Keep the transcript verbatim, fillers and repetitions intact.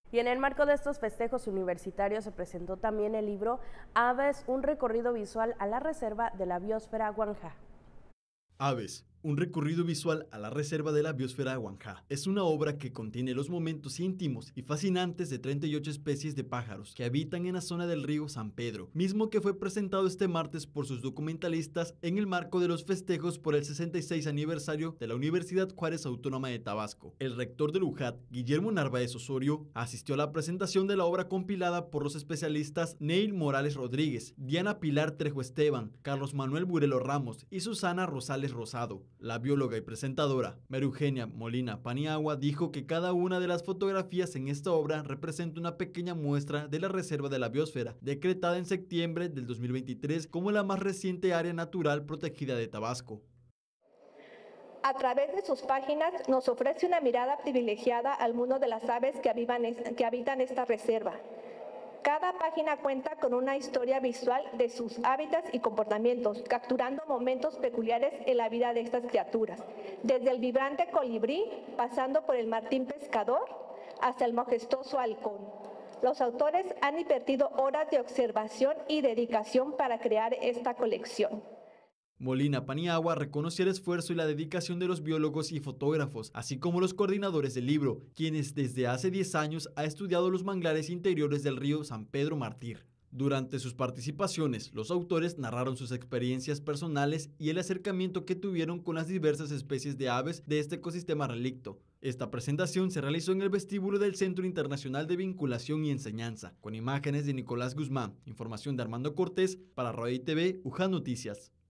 Y en el marco de estos festejos universitarios se presentó también el libro Aves, un recorrido visual a la reserva de la biosfera Huanjá. Aves, un recorrido visual a la reserva de la biosfera de Huanjá. Es una obra que contiene los momentos íntimos y fascinantes de treinta y ocho especies de pájaros que habitan en la zona del río San Pedro, mismo que fue presentado este martes por sus documentalistas en el marco de los festejos por el sesenta y seis aniversario de la Universidad Juárez Autónoma de Tabasco. El rector del U J A T, Guillermo Narváez Osorio, asistió a la presentación de la obra compilada por los especialistas Neil Morales Rodríguez, Diana Pilar Trejo Esteban, Carlos Manuel Burelo Ramos y Susana Rosales Rosado. La bióloga y presentadora María Eugenia Molina Paniagua dijo que cada una de las fotografías en esta obra representa una pequeña muestra de la Reserva de la Biosfera, decretada en septiembre del dos mil veintitrés como la más reciente área natural protegida de Tabasco. A través de sus páginas nos ofrece una mirada privilegiada al mundo de las aves que habitan, que habitan esta reserva. Cada página cuenta con una historia visual de sus hábitats y comportamientos, capturando momentos peculiares en la vida de estas criaturas, desde el vibrante colibrí, pasando por el martín pescador, hasta el majestuoso halcón. Los autores han invertido horas de observación y dedicación para crear esta colección. Molina Paniagua reconoció el esfuerzo y la dedicación de los biólogos y fotógrafos, así como los coordinadores del libro, quienes desde hace diez años ha estudiado los manglares interiores del río San Pedro Mártir. Durante sus participaciones, los autores narraron sus experiencias personales y el acercamiento que tuvieron con las diversas especies de aves de este ecosistema relicto. Esta presentación se realizó en el vestíbulo del Centro Internacional de Vinculación y Enseñanza, con imágenes de Nicolás Guzmán, información de Armando Cortés para Radio I T V, U J A T Noticias.